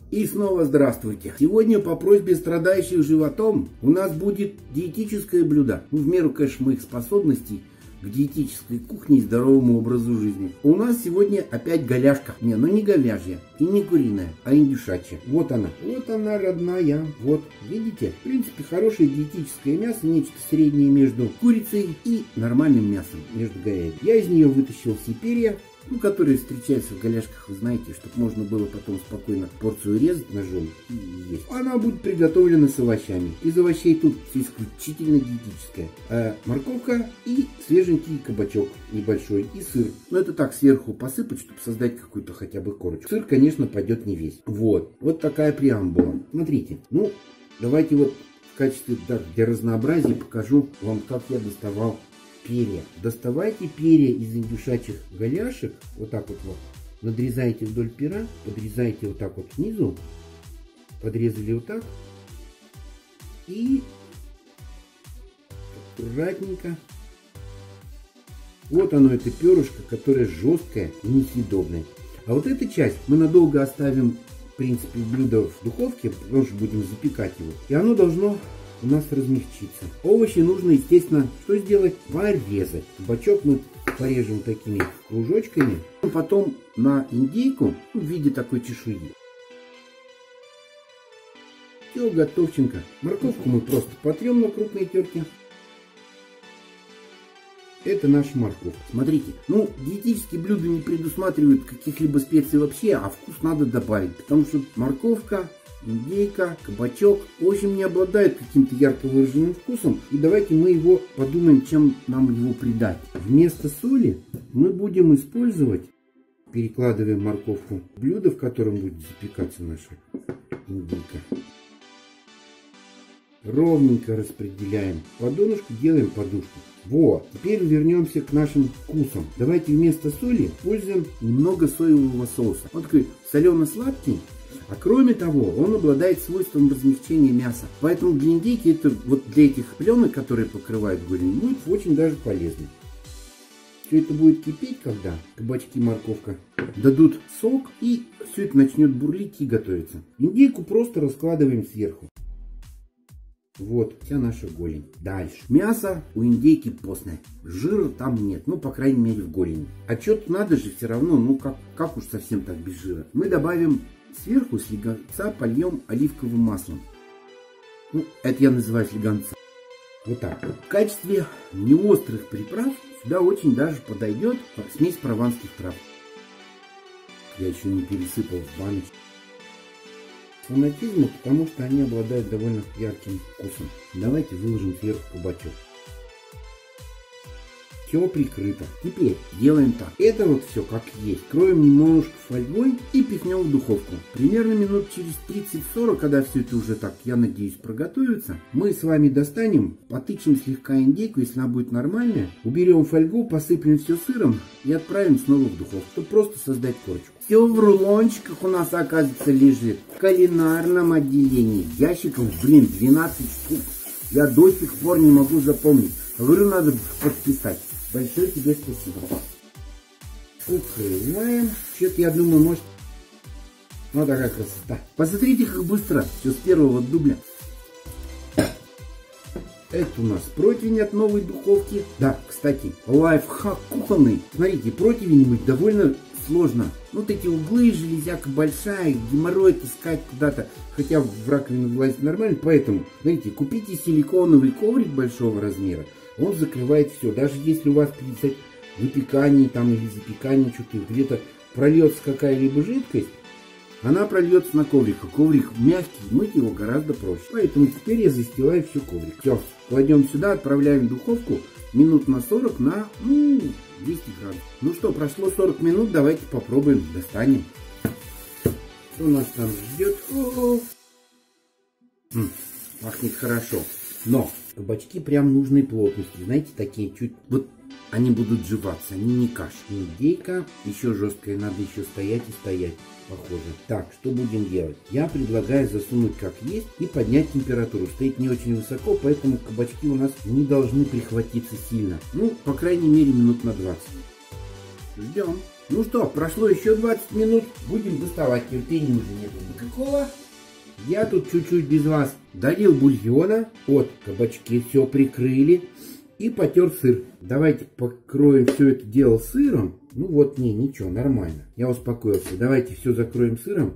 И снова здравствуйте. Сегодня по просьбе страдающих животом у нас будет диетическое блюдо. В меру, конечно, моих способностей к диетической кухне и здоровому образу жизни. У нас сегодня опять голяшка. Не говяжья и не куриная, а индюшачья. Вот она родная. Вот, видите? В принципе, хорошее диетическое мясо, нечто среднее между курицей и нормальным мясом, между говядиной. Я из нее вытащил все перья, которые встречаются в голяшках, вы знаете, чтобы можно было потом спокойно порцию резать ножом и есть. Она будет приготовлена с овощами. Из овощей тут все исключительно диетическое. Морковка и свеженький кабачок небольшой, и сыр. Но это так сверху посыпать, чтобы создать какую-то хотя бы корочку. Сыр, конечно, пойдет не весь. Вот такая преамбула. Смотрите, давайте вот в качестве для разнообразия покажу вам, как я доставал перья. Доставайте перья из индюшачьих голяшек, вот так вот, надрезайте вдоль пера, подрезайте вот так вот снизу, подрезали вот так и аккуратненько. Вот оно, это перышко, которое жесткое и несъедобное. А вот эта часть мы надолго оставим, в принципе, блюдо в духовке, потому что будем запекать его, и оно должно у нас размягчиться. Овощи нужно, естественно, что сделать? Порезать. Кабачок мы порежем такими кружочками. Потом на индейку в виде такой чешуи. Все, готовченко. Морковку мы просто потрем на крупной терке. Это наша морковка. Смотрите, диетические блюда не предусматривают каких-либо специй вообще, а вкус надо добавить. Потому что морковка, индейка, кабачок, в общем, не обладает каким-то ярко выраженным вкусом. И давайте мы его подумаем, чем нам его придать. Вместо соли мы будем использовать, перекладываем морковку в блюдо, в котором будет запекаться наша индейка. Ровненько распределяем. По донышку делаем подушку. Вот, теперь вернемся к нашим вкусам. Давайте вместо соли используем немного соевого соуса. Он такой солено-сладкий. А кроме того, он обладает свойством размягчения мяса. Поэтому для индейки, это вот для этих пленок, которые покрывают голень, будет очень даже полезно. Все это будет кипеть, когда кабачки и морковка дадут сок, и все это начнет бурлить и готовиться. Индейку просто раскладываем сверху. Вот вся наша голень. Дальше. Мясо у индейки постное. Жира там нет. По крайней мере, в голени. А что-то надо же все равно. Как уж совсем так без жира. Мы добавим сверху слегонца, польем оливковым маслом. Это я называю слегонца. Вот так. В качестве неострых приправ сюда очень даже подойдет смесь прованских трав. Я еще не пересыпал в баночку. Фанатизму, потому что они обладают довольно ярким вкусом. Давайте выложим сверху кабачок. Все прикрыто. Теперь делаем так. Это вот все как есть. Кроем немножко фольгой и пихнем в духовку. Примерно минут через 30-40, когда все это уже так, я надеюсь, проготовится, мы с вами достанем, потычем слегка индейку, если она будет нормальная. Уберем фольгу, посыплем все сыром и отправим снова в духовку, чтобы просто создать корочку. Все в рулончиках у нас, оказывается, лежит. В кулинарном отделении. Ящиков, 12 штук. Я до сих пор не могу запомнить. Говорю, надо подписать. Большое тебе спасибо. Укрываем. Что-то, я думаю, может... Такая красота. Посмотрите, как быстро. Все с первого дубля. Это у нас противень от новой духовки. Да, кстати, лайфхак кухонный. Смотрите, противень мыть довольно сложно. Вот эти углы, железяка большая, геморрой таскать куда-то. Хотя в раковину влазит нормально. Поэтому, смотрите, купите силиконовый коврик большого размера. Он закрывает все. Даже если у вас при выпекании или запекании что-то где-то прольется какая-либо жидкость, она прольется на коврик. А коврик мягкий, мыть его гораздо проще. Поэтому теперь я застилаю все коврик. Все, кладем сюда, отправляем в духовку минут на 40 на 200 градусов. Что, прошло 40 минут, давайте попробуем, достанем. Что у нас там ждет? Пахнет хорошо. Но кабачки прям нужной плотности. Знаете, такие чуть... они будут жеваться, они не каша. Индейка еще жесткая, надо еще стоять и стоять. Похоже. Так, что будем делать? Я предлагаю засунуть как есть и поднять температуру. Стоит не очень высоко, поэтому кабачки у нас не должны прихватиться сильно. По крайней мере, минут на 20. Ждем. Ну что, прошло еще 20 минут. Будем доставать. Терпения уже нету никакого. Я тут чуть-чуть без вас долил бульона. Вот, кабачки все прикрыли. И потер сыр. Давайте покроем все это дело сыром. Ну вот, ничего, нормально. Я успокоился. Давайте все закроем сыром.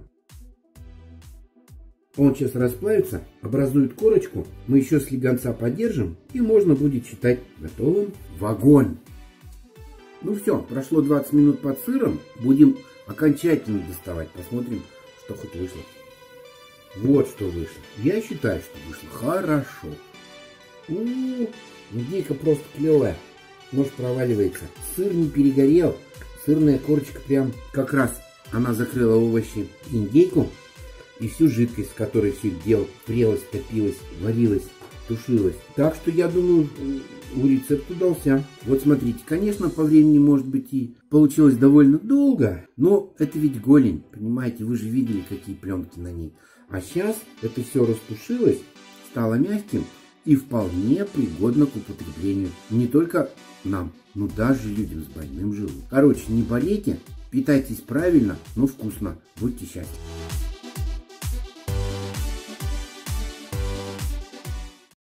Он сейчас расплавится, образует корочку. Мы еще слегонца подержим. И можно будет считать готовым в огонь. Ну все, прошло 20 минут под сыром. Будем окончательно доставать. Посмотрим, что хоть вышло. Вот что вышло. Я считаю, что вышло хорошо. Индейка просто клевая. Нож проваливается. Сыр не перегорел. Сырная корочка прям как раз она закрыла овощи, индейку и всю жидкость, с которой все это дело прелось, топилось, варилось, тушилось. Так что я думаю, рецепт удался. Вот смотрите, конечно, по времени может быть и получилось довольно долго, но это ведь голень, понимаете, вы же видели, какие пленки на ней. А сейчас это все растушилось, стало мягким и вполне пригодно к употреблению. Не только нам, но даже людям с больным желудком. Короче, не болейте, питайтесь правильно, но вкусно. Будьте счастливы.